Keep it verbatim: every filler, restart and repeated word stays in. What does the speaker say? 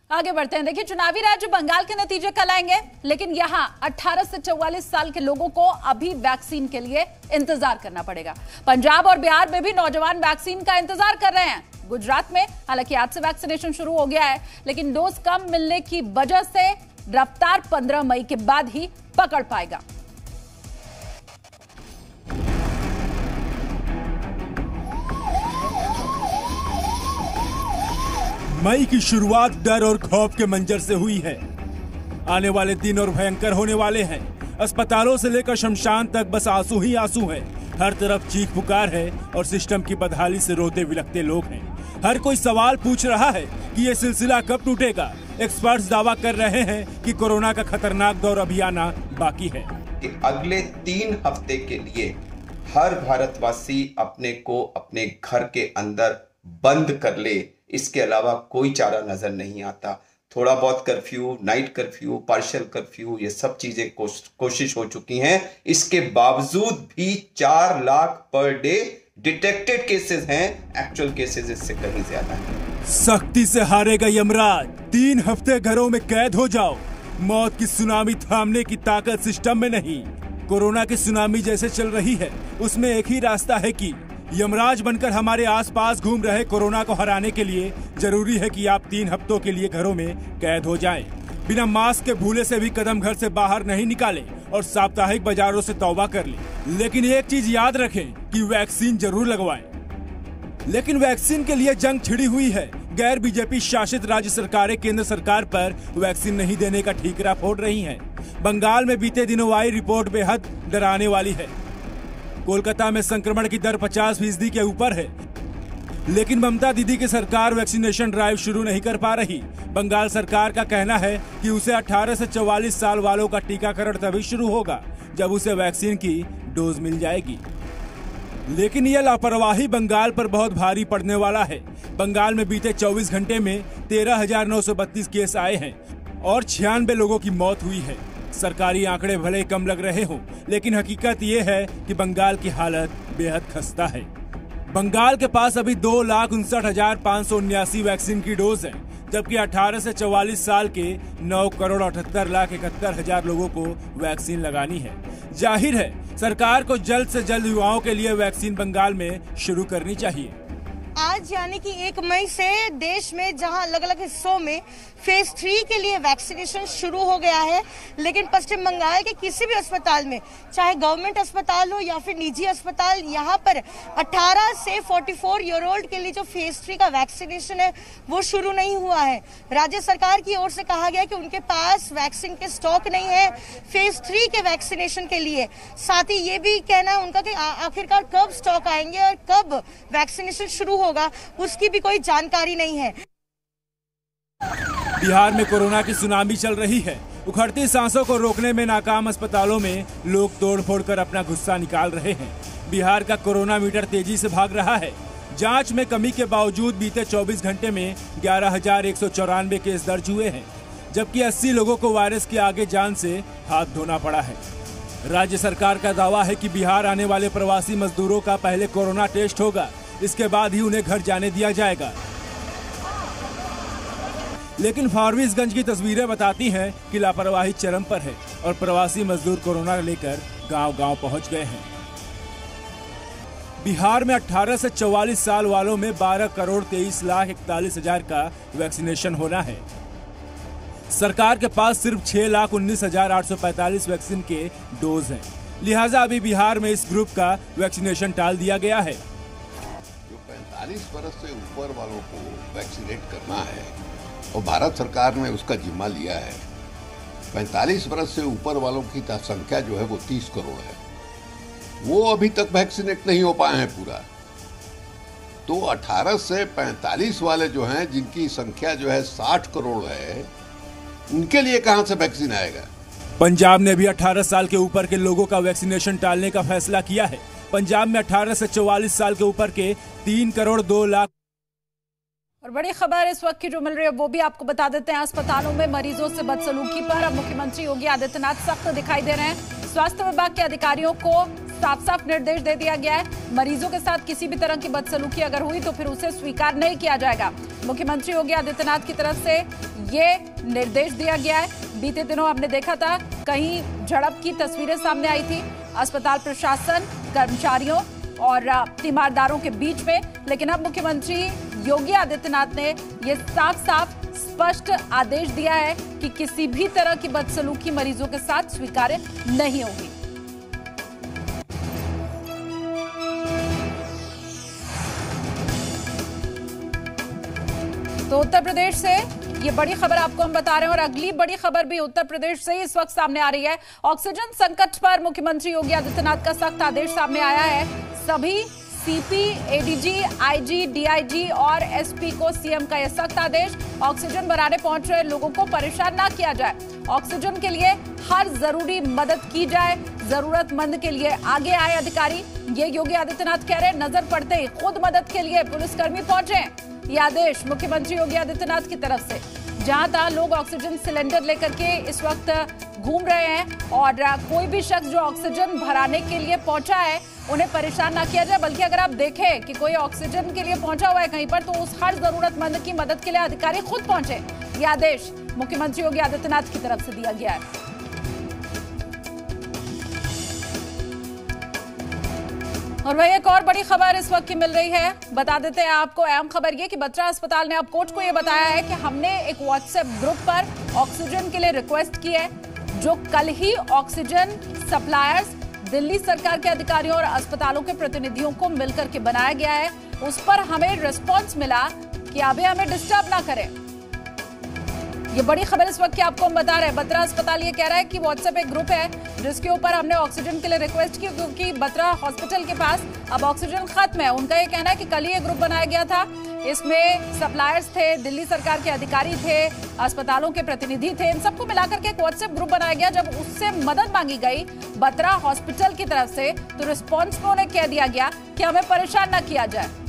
आगे बढ़ते हैं। देखिए, चुनावी राज्य बंगाल के नतीजे कल आएंगे, लेकिन यहां अठारह से चौवालीस साल के लोगों को अभी वैक्सीन के लिए इंतजार करना पड़ेगा। पंजाब और बिहार में भी नौजवान वैक्सीन का इंतजार कर रहे हैं। गुजरात में हालांकि आज से वैक्सीनेशन शुरू हो गया है, लेकिन डोज कम मिलने की वजह से रफ्तार पंद्रह मई के बाद ही पकड़ पाएगा। मई की शुरुआत डर और खौफ के मंजर से हुई है। आने वाले दिन और भयंकर होने वाले हैं। अस्पतालों से लेकर शमशान तक बस आंसू ही आंसू हैं। हर तरफ चीख पुकार है और सिस्टम की बदहाली से रोते बिलखते लोग हैं। हर कोई सवाल पूछ रहा है कि ये सिलसिला कब टूटेगा। एक्सपर्ट्स दावा कर रहे हैं कि कोरोना का खतरनाक दौर अभी आना बाकी है। कि अगले तीन हफ्ते के लिए हर भारतवासी अपने को अपने घर के अंदर बंद कर ले, इसके अलावा कोई चारा नजर नहीं आता। थोड़ा बहुत curfew, night curfew, partial curfew, ये सब चीजें कोशिश हो चुकी हैं। इसके बावजूद भी चार lakh per day detected cases हैं। एक्चुअल केसेस इससे कहीं ज्यादा हैं। सख्ती से हारेगा यमराज। तीन हफ्ते घरों में कैद हो जाओ। मौत की सुनामी थामने की ताकत सिस्टम में नहीं। कोरोना की सुनामी जैसे चल रही है, उसमें एक ही रास्ता है कि यमराज बनकर हमारे आसपास घूम रहे कोरोना को हराने के लिए जरूरी है कि आप तीन हफ्तों के लिए घरों में कैद हो जाएं। बिना मास्क के भूले से भी कदम घर से बाहर नहीं निकालें और साप्ताहिक बाजारों से तौबा कर लें। लेकिन एक चीज याद रखें कि वैक्सीन जरूर लगवाएं। लेकिन वैक्सीन के लिए जंग छिड़ी हुई है। गैर बीजेपी शासित राज्य सरकारें केंद्र सरकार पर वैक्सीन नहीं देने का ठीकरा फोड़ रही हैं। बंगाल में बीते दिनों आई रिपोर्ट बेहद डराने वाली है। कोलकाता में संक्रमण की दर पचास फीसदी के ऊपर है, लेकिन ममता दीदी की सरकार वैक्सीनेशन ड्राइव शुरू नहीं कर पा रही। बंगाल सरकार का कहना है कि उसे अठारह से चौवालीस साल वालों का टीकाकरण तभी शुरू होगा जब उसे वैक्सीन की डोज मिल जाएगी। लेकिन यह लापरवाही बंगाल पर बहुत भारी पड़ने वाला है। बंगाल में बीते चौबीस घंटे में तेरह हजार नौ सौ बत्तीस केस आए हैं और छियानवे लोगों की मौत हुई है। सरकारी आंकड़े भले कम लग रहे हों, लेकिन हकीकत ये है कि बंगाल की हालत बेहद खस्ता है। बंगाल के पास अभी दो लाख उनसठ हजार पाँच सौ उन्यासी वैक्सीन की डोज है, जबकि अठारह से चौवालीस साल के नौ करोड़ अठहत्तर लाख इकहत्तर हजार लोगों को वैक्सीन लगानी है। जाहिर है सरकार को जल्द से जल्द युवाओं के लिए वैक्सीन बंगाल में शुरू करनी चाहिए। आज यानी कि एक मई से देश में जहां अलग अलग हिस्सों में फेज थ्री के लिए वैक्सीनेशन शुरू हो गया है, लेकिन पश्चिम बंगाल के किसी भी अस्पताल में, चाहे गवर्नमेंट अस्पताल हो या फिर निजी अस्पताल, यहां पर अठारह से चौवालीस ईयर ओल्ड के लिए जो फेज थ्री का वैक्सीनेशन है वो शुरू नहीं हुआ है। राज्य सरकार की ओर से कहा गया कि उनके पास वैक्सीन के स्टॉक नहीं है फेज थ्री के वैक्सीनेशन के लिए। साथ ही ये भी कहना है उनका कि आखिरकार कब स्टॉक आएंगे और कब वैक्सीनेशन शुरू होगा, उसकी भी कोई जानकारी नहीं है। बिहार में कोरोना की सुनामी चल रही है। उखड़ती सांसों को रोकने में नाकाम अस्पतालों में लोग तोड़फोड़ कर अपना गुस्सा निकाल रहे हैं। बिहार का कोरोना मीटर तेजी से भाग रहा है। जांच में कमी के बावजूद बीते चौबीस घंटे में ग्यारह हजार एक सौ चौरानवे केस दर्ज हुए हैं, जबकि अस्सी लोगों को वायरस के आगे जान से हाथ धोना पड़ा है। राज्य सरकार का दावा है कि बिहार आने वाले प्रवासी मजदूरों का पहले कोरोना टेस्ट होगा, इसके बाद ही उन्हें घर जाने दिया जाएगा। लेकिन फारबिसगंज की तस्वीरें बताती हैं कि लापरवाही चरम पर है और प्रवासी मजदूर कोरोना लेकर गांव-गांव पहुंच गए हैं। बिहार में अठारह से चौवालीस साल वालों में बारह करोड़ तेईस लाख इकतालीस हजार का वैक्सीनेशन होना है। सरकार के पास सिर्फ छह लाख उन्नीस हजार आठ सौ पैंतालीस वैक्सीन के डोज हैं, लिहाजा अभी बिहार में इस ग्रुप का वैक्सीनेशन टाल दिया गया है। जो पैंतालीस वर्ष से ऊपर वालों को वैक्सीनेट करना है और भारत सरकार ने उसका जिम्मा लिया है। पैंतालीस वर्ष से ऊपर वालों की संख्या जो है वो तीस करोड़ है, वो अभी तक वैक्सीनेट नहीं हो पाए हैं पूरा। तो अठारह से पैंतालीस वाले जो हैं, जिनकी संख्या जो है साठ करोड़ है, उनके लिए कहां से वैक्सीन आएगा। पंजाब ने भी अठारह साल के ऊपर के लोगों का वैक्सीनेशन टालने का फैसला किया है। पंजाब में अठारह से चौवालीस साल के ऊपर के तीन करोड़ दो लाख। और बड़ी खबर इस वक्त की जो मिल रही है वो भी आपको बता देते हैं। अस्पतालों में मरीजों से बदसलूकी पर अब मुख्यमंत्री योगी आदित्यनाथ सख्त दिखाई दे रहे हैं। स्वास्थ्य विभाग के अधिकारियों को साफ साफ निर्देश दे दिया गया है, मरीजों के साथ किसी भी तरह की बदसलूकी अगर हुई तो फिर उसे स्वीकार नहीं किया जाएगा। मुख्यमंत्री योगी आदित्यनाथ की तरफ से ये निर्देश दिया गया है। बीते दिनों हमने देखा था कहीं झड़प की तस्वीरें सामने आई थी अस्पताल प्रशासन, कर्मचारियों और तीमारदारों के बीच में, लेकिन अब मुख्यमंत्री योगी आदित्यनाथ ने ये साफ साफ स्पष्ट आदेश दिया है कि किसी भी तरह की बदसलूकी मरीजों के साथ स्वीकार्य नहीं होगी। तो उत्तर प्रदेश से ये बड़ी खबर आपको हम बता रहे हैं और अगली बड़ी खबर भी उत्तर प्रदेश से इस वक्त सामने आ रही है। ऑक्सीजन संकट पर मुख्यमंत्री योगी आदित्यनाथ का सख्त आदेश सामने आया है। सभी सीपी, एडीजी, आईजी, डीआईजी और एसपी को सीएम का यह सख्त आदेश। ऑक्सीजन बनाने पहुंच रहे लोगों को परेशान ना किया जाए, ऑक्सीजन के लिए हर जरूरी मदद की जाए, जरूरतमंद के लिए आगे आए अधिकारी। ये योगी आदित्यनाथ कह रहे हैं, नजर पड़ते ही खुद मदद के लिए पुलिसकर्मी पहुंचे। ये आदेश मुख्यमंत्री योगी आदित्यनाथ की तरफ से। जहां तहां लोग ऑक्सीजन सिलेंडर लेकर के इस वक्त घूम रहे हैं और कोई भी शख्स जो ऑक्सीजन भराने के लिए पहुंचा है उन्हें परेशान ना किया जाए, बल्कि अगर आप देखें कि कोई ऑक्सीजन के लिए पहुंचा हुआ है कहीं पर तो उस हर जरूरतमंद की मदद के लिए अधिकारी खुद पहुंचे। ये आदेश मुख्यमंत्री योगी आदित्यनाथ की तरफ से दिया गया है। और वही एक और बड़ी खबर इस वक्त की मिल रही है, बता देते हैं आपको। अहम खबर ये कि बत्रा अस्पताल ने अब कोच को यह बताया है कि हमने एक व्हाट्सएप ग्रुप पर ऑक्सीजन के लिए रिक्वेस्ट की है, जो कल ही ऑक्सीजन सप्लायर्स, दिल्ली सरकार के अधिकारियों और अस्पतालों के प्रतिनिधियों को मिलकर के बनाया गया है। उस पर हमें रिस्पॉन्स मिला कि अभी हमें डिस्टर्ब ना करें। ये बड़ी खबर इस वक्त की आपको हम बता रहे हैं। बत्रा अस्पताल ये कह रहा है कि व्हाट्सएप एक ग्रुप है जिसके ऊपर हमने ऑक्सीजन के लिए रिक्वेस्ट की, क्योंकि बत्रा हॉस्पिटल के पास अब ऑक्सीजन खत्म है। उनका ये कहना है कि कल ही ये ग्रुप बनाया गया था, इसमें सप्लायर्स थे, दिल्ली सरकार के अधिकारी थे, अस्पतालों के प्रतिनिधि थे, इन सबको मिलाकर के एक व्हाट्सएप ग्रुप बनाया गया। जब उससे मदद मांगी गई बत्रा हॉस्पिटल की तरफ से तो रिस्पॉन्स में उन्हें कह दिया गया कि हमें परेशान न किया जाए।